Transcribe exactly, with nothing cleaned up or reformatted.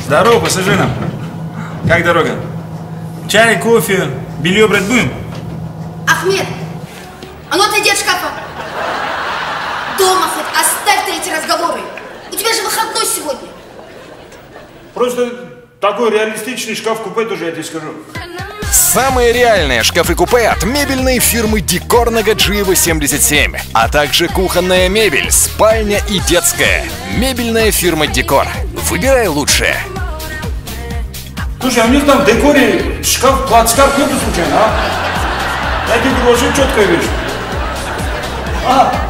Здорово, пассажирам. Как дорога? Чай, кофе, белье брать будем? Ахмед, а ну отойди от шкафа. Дома хоть оставь ты эти разговоры. У тебя же выходной сегодня. Просто такой реалистичный шкаф-купе тоже, я тебе скажу. Самые реальные шкафы-купе от мебельной фирмы Декор на Гаджиева семьдесят семь, а также кухонная мебель, спальня и детская. Мебельная фирма Декор. Выбирай лучшее. Слушай, а у них там в декоре шкаф, плацкарт нету случайно, а? Я тебе говорю, вообще четкая вещь. А,